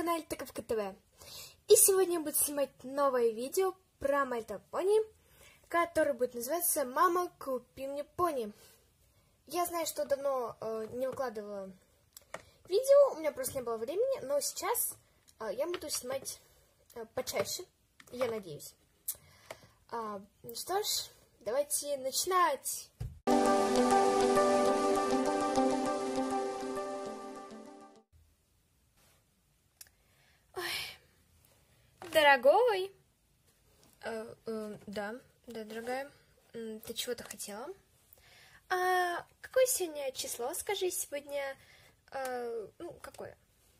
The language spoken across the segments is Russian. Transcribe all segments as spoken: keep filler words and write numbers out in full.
канале Тыковка ТВ. И сегодня я буду снимать новое видео про My Little Pony, которое будет называться «Мама, купи мне пони». Я знаю, что давно э, не выкладывала видео, у меня просто не было времени, но сейчас э, я буду снимать э, почаще, я надеюсь. А, ну что ж, давайте начинать! Дорогой, э, э, да, да, дорогая, ты чего-то хотела? А какое сегодня число? Скажи сегодня, э, ну, какое?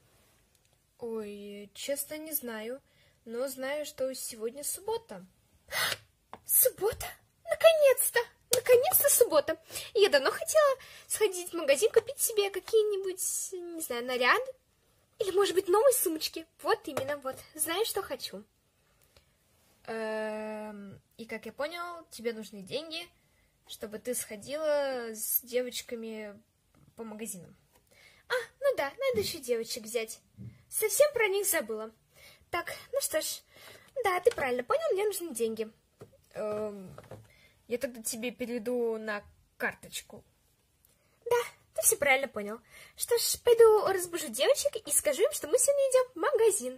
Ой, честно не знаю, но знаю, что сегодня суббота. Суббота? Наконец-то! Наконец-то суббота! Я давно хотела сходить в магазин, купить себе какие-нибудь, не знаю, наряды. Или, может быть, новые сумочки. Вот именно, вот. Знаешь, что хочу. Эм, и, как я понял, тебе нужны деньги, чтобы ты сходила с девочками по магазинам. А, ну да, надо еще девочек взять. Совсем про них забыла. Так, ну что ж, да, ты правильно понял, мне нужны деньги. Эм, я тогда тебе переведу на карточку. Да. Ты все правильно понял. Что ж, пойду разбужу девочек и скажу им, что мы сегодня идем в магазин.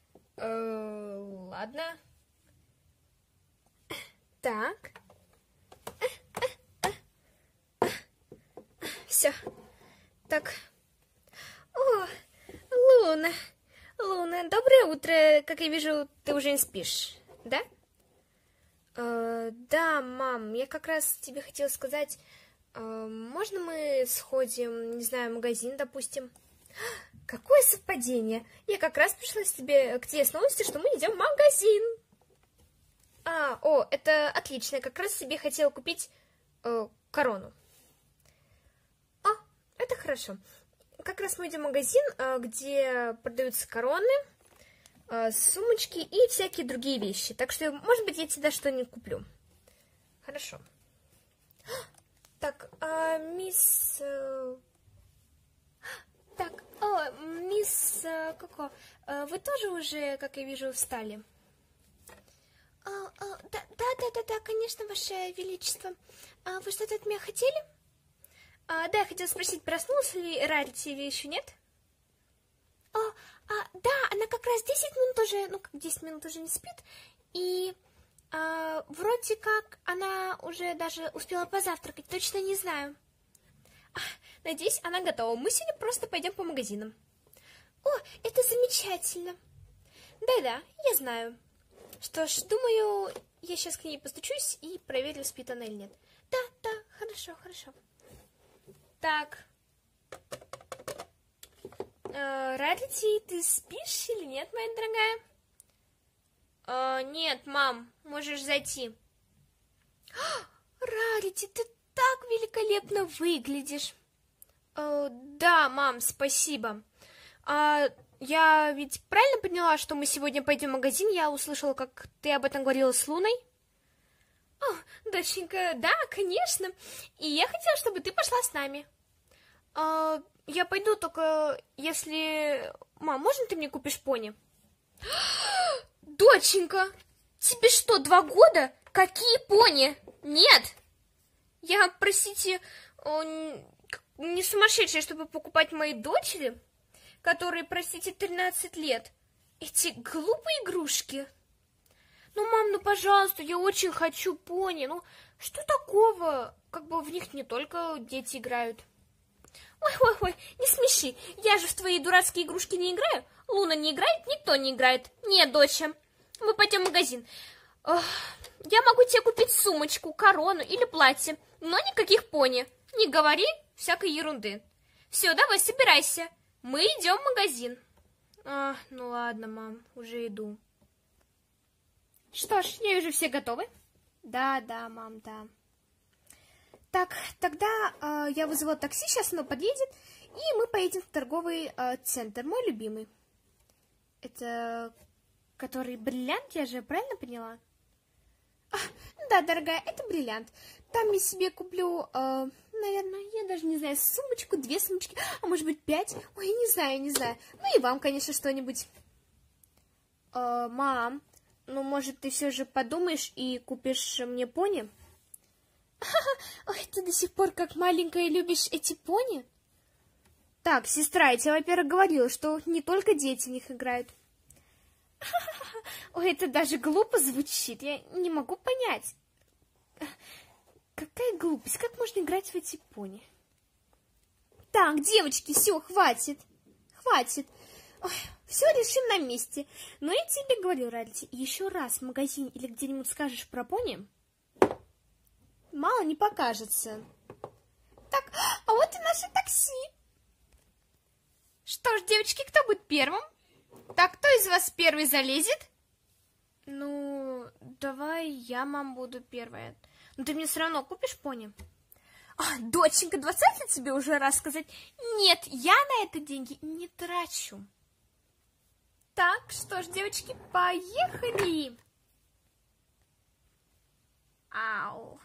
Э, ладно. Так. Все. Так. О, Луна. Луна, доброе утро. Как я вижу, ты уже не спишь, да? Э, да, мам, я как раз тебе хотела сказать... Можно мы сходим, не знаю, в магазин, допустим? Какое совпадение! Я как раз пришла с тебе, к тебе с новостью, что мы идем в магазин. А, о, это отлично. Я как раз себе хотела купить э, корону. А, это хорошо. Как раз мы идем в магазин, э, где продаются короны, э, сумочки и всякие другие вещи. Так что, может быть, я тебе что-нибудь куплю. Хорошо. Так, а, мисс... Э... Так, о, мисс... Э, Коко, э, вы тоже уже, как я вижу, встали? А, а, да, да, да, да, да, конечно, Ваше Величество. А вы что-то от меня хотели? А, да, я хотела спросить, проснулась ли Рарити или еще нет? А, а, да, она как раз десять минут уже, ну, как десять минут уже не спит, и... А, вроде как она уже даже успела позавтракать, точно не знаю. А, надеюсь, она готова. Мы сегодня просто пойдем по магазинам. О, это замечательно. Да-да, я знаю. Что ж, думаю, я сейчас к ней постучусь и проверю, спит она или нет. Да, да, хорошо, хорошо. Так. Э, Рарити, ты спишь или нет, моя дорогая? Uh, нет, мам, можешь зайти. Рарити, ты так великолепно выглядишь. Uh, да, мам, спасибо. Uh, я ведь правильно поняла, что мы сегодня пойдем в магазин? Я услышала, как ты об этом говорила с Луной. Oh, доченька, да, конечно. И я хотела, чтобы ты пошла с нами. Uh, я пойду, только если... Мам, можно ты мне купишь пони? Доченька, тебе что, два года? Какие пони? Нет! Я, простите, не сумасшедшая, чтобы покупать моей дочери, которой, простите, тринадцать лет, эти глупые игрушки. Ну, мам, ну, пожалуйста, я очень хочу пони. Ну, что такого? Как бы в них не только дети играют. Ой-ой-ой, не смеши, я же в твои дурацкие игрушки не играю. Луна не играет, никто не играет. Нет, доча, мы пойдем в магазин. Ох, я могу тебе купить сумочку, корону или платье, но никаких пони. Не говори всякой ерунды. Все, давай, собирайся. Мы идем в магазин. А, ну ладно, мам, уже иду. Что ж, я вижу, все готовы. Да, да, мам, да. Так, тогда э, я вызову такси, сейчас оно подъедет, и мы поедем в торговый э, центр, мой любимый. Это который бриллиант, я же правильно поняла? А, да, дорогая, это бриллиант. Там я себе куплю, э, наверное, я даже не знаю, сумочку, две сумочки, а может быть пять? Ой, не знаю, не знаю. Ну и вам, конечно, что-нибудь. Э, мам, ну может ты все же подумаешь и купишь мне пони? Ой, ты до сих пор как маленькая любишь эти пони? Так, сестра, я тебе, во-первых, говорила, что не только дети в них играют. Ой, это даже глупо звучит, я не могу понять. Какая глупость, как можно играть в эти пони? Так, девочки, все, хватит, хватит. Ой, все решим на месте. Но я тебе говорю, Ральти, еще раз в магазине или где-нибудь скажешь про пони, мало не покажется. Так, а вот и наше такси. Что ж, девочки, кто будет первым? Так, кто из вас первый залезет? Ну, давай я, мам, буду первая. Но ты мне все равно купишь пони? А, доченька, двадцать лет тебе уже раз сказать? Нет, я на это деньги не трачу. Так, что ж, девочки, поехали. Ау.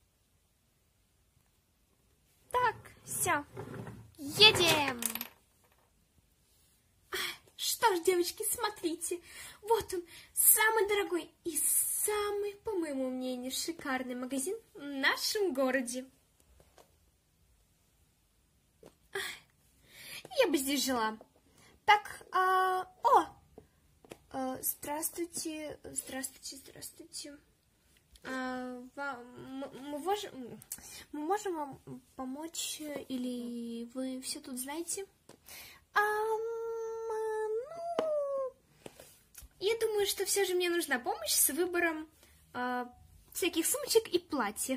Так, все, едем. Что ж, девочки, смотрите, вот он, самый дорогой и самый, по моему мнению, шикарный магазин в нашем городе. Я бы здесь жила. Так, а, о, а, здравствуйте, здравствуйте, здравствуйте. А, вам, мы, мы, можем, мы можем вам помочь, или вы все тут знаете? А, Я думаю, что все же мне нужна помощь с выбором э, всяких сумочек и платьев.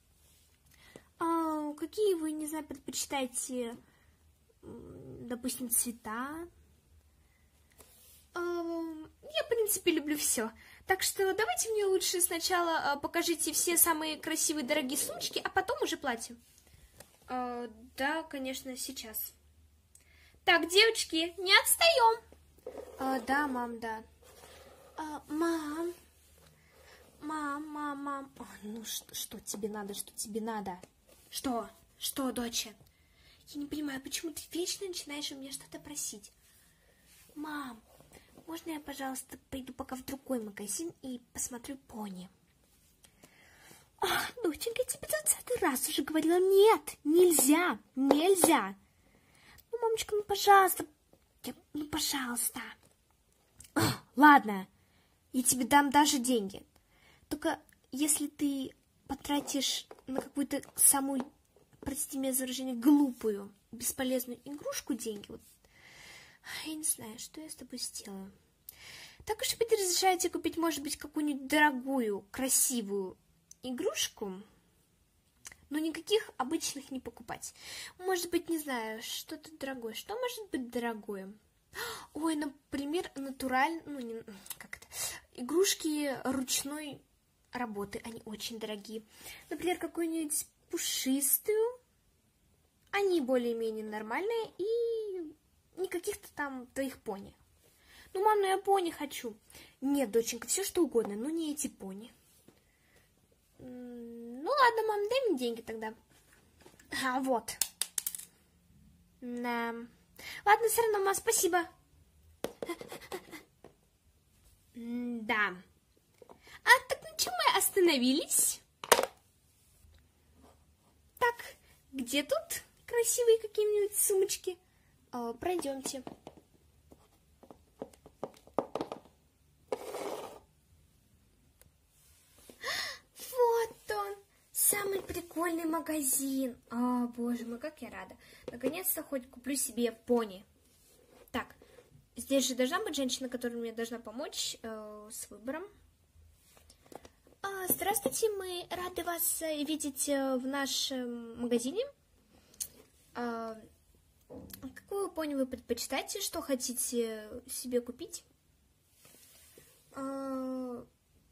А, какие вы, не знаю, предпочитаете, допустим, цвета? А, я, в принципе, люблю все. Так что давайте мне лучше сначала покажите все самые красивые, дорогие сумочки, а потом уже платье. А, да, конечно, сейчас. Так, девочки, не отстаем. А, да, мам, да. А, мам, мам, мам, мам. О, ну что, что тебе надо, что тебе надо? Что? Что, доча? Я не понимаю, почему ты вечно начинаешь у меня что-то просить? Мам, можно я, пожалуйста, пойду пока в другой магазин и посмотрю пони? Ах, доченька, я тебе двадцатый раз уже говорила, нет, нельзя, нельзя. Ну, мамочка, ну, пожалуйста, я, ну, пожалуйста. Ах, ладно. Я тебе дам даже деньги. Только если ты потратишь на какую-то самую, простите меня за выражение, глупую, бесполезную игрушку деньги, вот, я не знаю, что я с тобой сделаю. Так уж и быть, разрешаете купить, может быть, какую-нибудь дорогую, красивую игрушку, но никаких обычных не покупать. Может быть, не знаю, что-то дорогое. Что может быть дорогое? Ой, например, натуральные, ну, не, как это, игрушки ручной работы, они очень дорогие. Например, какую-нибудь пушистую, они более-менее нормальные, и не каких-то там твоих пони. Ну, мам, ну я пони хочу. Нет, доченька, все что угодно, но не эти пони. Ну, ладно, мам, дай мне деньги тогда. А, вот. Да. Ладно, все равно, мам, спасибо. Да. А так на чем мы остановились? Так, где тут красивые какие-нибудь сумочки? О, пройдемте. Вот он, самый прикольный магазин. О, боже мой, как я рада. Наконец-то хоть куплю себе пони. Так, здесь же должна быть женщина, которая мне должна помочь э, с выбором. А, здравствуйте, мы рады вас видеть в нашем магазине. А, какую пони вы предпочитаете? Что хотите себе купить? А,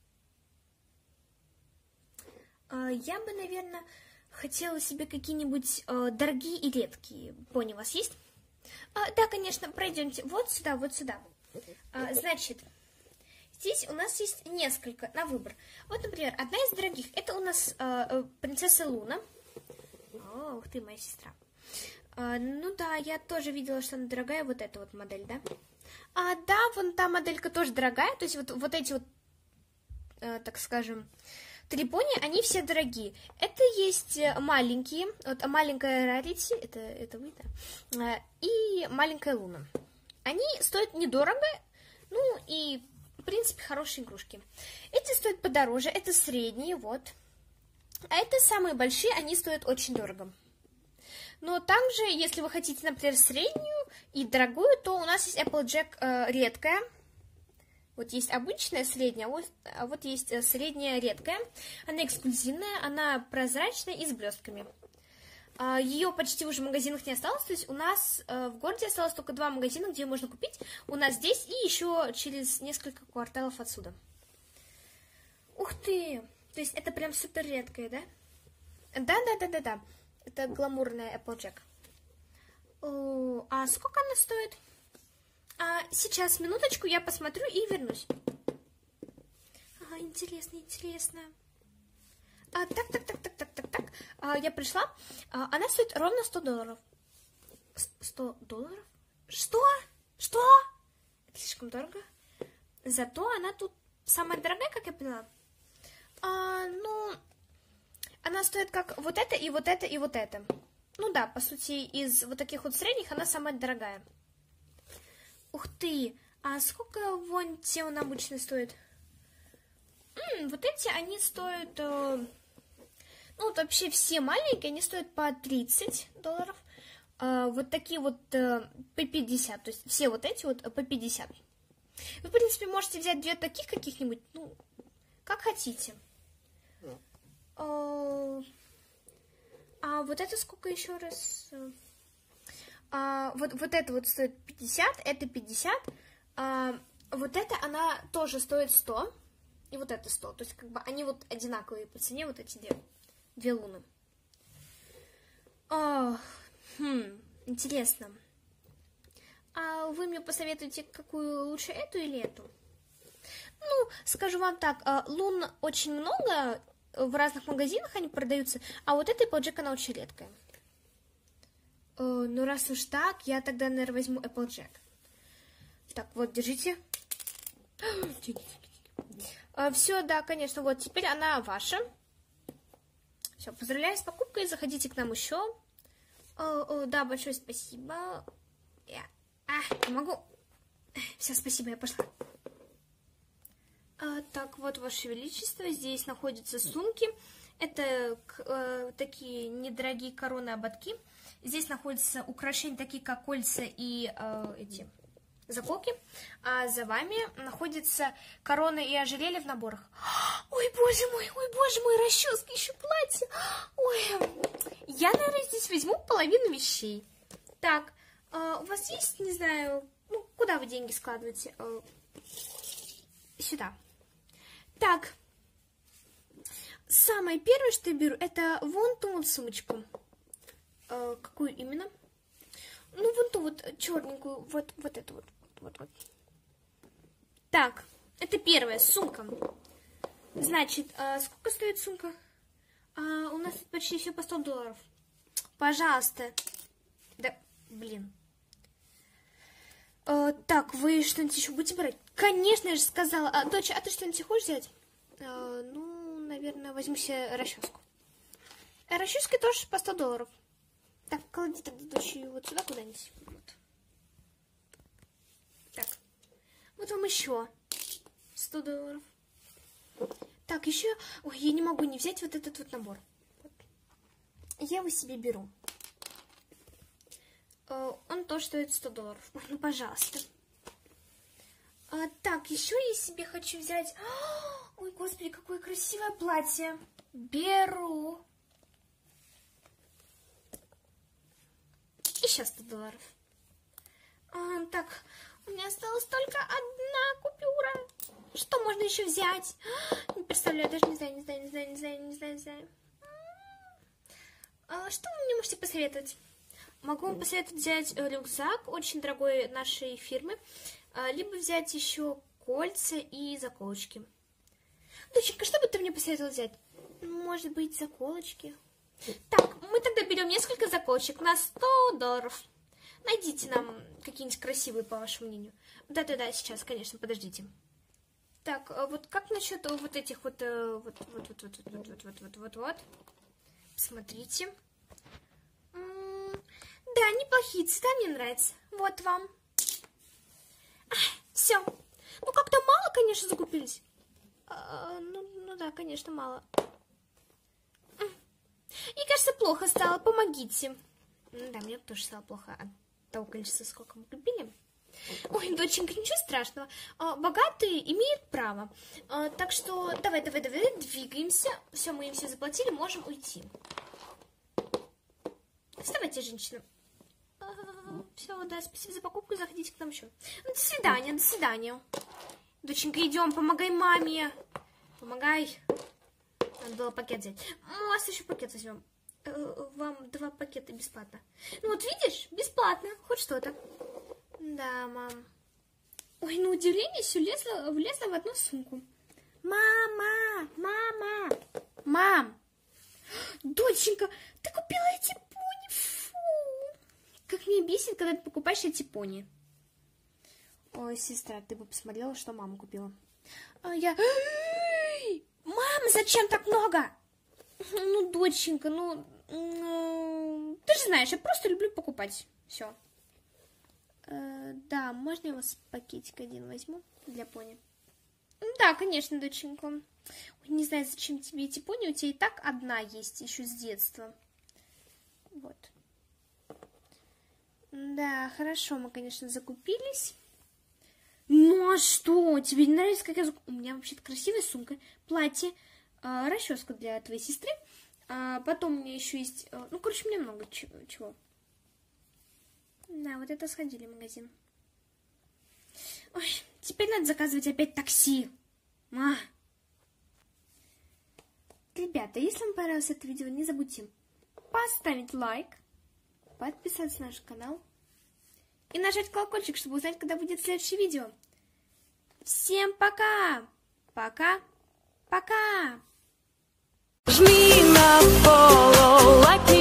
а, я бы, наверное, хотела себе какие-нибудь а, дорогие и редкие пони. У вас есть? А, да, конечно, пройдемте. Вот сюда, вот сюда. А, значит, здесь у нас есть несколько на выбор. Вот, например, одна из дорогих. Это у нас а, принцесса Луна. О, ух ты, моя сестра. А, ну да, я тоже видела, что она дорогая, вот эта вот модель, да? А, да, вон та моделька тоже дорогая, то есть вот, вот эти вот, э, так скажем, три пони, они все дорогие. Это есть маленькие, вот маленькая Рарити, это, это вы, да, и маленькая Луна. Они стоят недорого, ну и, в принципе, хорошие игрушки. Эти стоят подороже, это средние, вот. А это самые большие, они стоят очень дорого. Но также, если вы хотите, например, среднюю и дорогую, то у нас есть Applejack э, редкая. Вот есть обычная средняя, а вот, а вот есть средняя редкая. Она эксклюзивная, она прозрачная и с блестками. А, ее почти уже в магазинах не осталось. То есть у нас э, в городе осталось только два магазина, где ее можно купить. У нас здесь и еще через несколько кварталов отсюда. Ух ты! То есть это прям супер редкая, да? Да-да-да-да-да. Это гламурная Applejack. О, а сколько она стоит? А, сейчас, минуточку, я посмотрю и вернусь. Ага, интересно, интересно. А, так, так, так, так, так, так, так. А, я пришла. А, она стоит ровно сто долларов. сто долларов? Что? Что? Это слишком дорого. Зато она тут самая дорогая, как я поняла. А, ну, она стоит как вот это, и вот это, и вот это. Ну да, по сути, из вот таких вот средних она самая дорогая. Ух ты, а сколько вон те он обычно стоит? М-м, вот эти, они стоят, э, ну вот вообще все маленькие, они стоят по тридцать долларов. Э, вот такие вот э, по пятьдесят, то есть все вот эти вот по пятьдесят. Вы, в принципе, можете взять две таких каких-нибудь, ну, как хотите. Э, а вот это сколько еще раз? А, вот, вот это вот стоит пятьдесят, это пятьдесят. А, вот это она тоже стоит сто. И вот это сто. То есть как бы они вот одинаковые по цене, вот эти две, две луны. О, хм, интересно. А вы мне посоветуете, какую лучше, эту или эту? Ну, скажу вам так, лун очень много, в разных магазинах они продаются, а вот эта Applejack, она очень редкая. Ну, раз уж так, я тогда, наверное, возьму Applejack. Так, вот, держите. Все, да, конечно, вот, теперь она ваша. Все, поздравляю с покупкой, заходите к нам еще. О, о, да, большое спасибо. Я... А, не могу. Все, спасибо, я пошла. А, так, вот, Ваше Величество, здесь находятся сумки. Это э, такие недорогие короны-ободки. Здесь находятся украшения, такие как кольца и э, эти заколки. А за вами находятся короны и ожерелья в наборах. Ой, боже мой, ой, боже мой, расчески, еще платье. Ой, я, наверное, здесь возьму половину вещей. Так, э, у вас есть, не знаю, ну, куда вы деньги складываете? Э, сюда. Так, самое первое, что я беру, это вон ту вот сумочку. Э, какую именно? Ну, вон ту вот черненькую, вот, вот эту вот, вот, вот. Так, это первая сумка. Значит, э, сколько стоит сумка? А, у нас тут почти все по сто долларов. Пожалуйста. Да, блин. Э, так, вы что-нибудь еще будете брать? Конечно, я же сказала. А, дочь, а ты что-нибудь хочешь взять? Э, ну, наверное, возьму себе расческу. А расчески тоже по сто долларов. Так, клади тогда дочь вот сюда куда-нибудь. Вот. Так, вот вам еще сто долларов. Так, еще... Ой, я не могу не взять вот этот вот набор. Вот. Я его себе беру. Э, он тоже стоит сто долларов. Ой, ну, пожалуйста. А, так, еще я себе хочу взять... Ой, господи, какое красивое платье. Беру. Еще сто долларов. А, так, у меня осталась только одна купюра. Что можно еще взять? Не представляю, даже не знаю, не знаю, не знаю, не знаю, не знаю, не знаю. А, что вы мне можете посоветовать? Могу вам посоветовать взять рюкзак, очень дорогой нашей фирмы, либо взять еще кольца и заколочки. Доченька, что бы ты мне посоветовала взять? Может быть, заколочки? Так, мы тогда берем несколько заколочек на сто долларов. Найдите нам какие-нибудь красивые, по вашему мнению. Да-да-да, сейчас, конечно, подождите. Так, вот как насчет вот этих вот, вот, вот, вот, вот, вот, вот, вот, вот, вот, вот. Смотрите. Да, неплохие цвета, мне нравятся. Вот вам. Все. Ну, как-то мало, конечно, закупились. А, ну, ну да, конечно, мало. Мне кажется, плохо стало. Помогите. Да, мне тоже стало плохо от того количества, сколько мы купили. Ой, доченька, ничего страшного. Богатые имеют право. Так что давай, давай, давай, двигаемся. Все, мы им все заплатили, можем уйти. Вставайте, женщина. Все, да, спасибо за покупку, заходите к нам еще. Ну, до свидания, до свидания. Доченька, идем, помогай маме. Помогай. Надо было пакет взять. У вас еще пакет возьмем. Вам два пакета бесплатно. Ну вот видишь, бесплатно, хоть что-то. Да, мам. Ой, на удивление все влезло, влезло в одну сумку. Мама, мама, мам. Доченька, ты купила эти пони? Фу. Как меня бесит, когда ты покупаешь эти пони. Ой, сестра, ты бы посмотрела, что мама купила. А я... Мама, зачем так много? Ну, доченька, ну... Ты же знаешь, я просто люблю покупать. Все. Э, да, можно я у вас пакетик один возьму для пони? Да, конечно, доченька. Ой, не знаю, зачем тебе эти пони. У тебя и так одна есть еще с детства. Вот. Да, хорошо, мы, конечно, закупились. Ну, а что? Тебе не нравится, как я закупила? У меня вообще-то красивая сумка, платье, э, расческа для твоей сестры. А потом у меня еще есть... Э, ну, короче, у меня много чего. Да, вот это сходили в магазин. Ой, теперь надо заказывать опять такси. А. Ребята, если вам понравилось это видео, не забудьте поставить лайк, подписаться на наш канал и нажать колокольчик, чтобы узнать, когда будет следующее видео. Всем пока! Пока! Пока! Жми на follow, like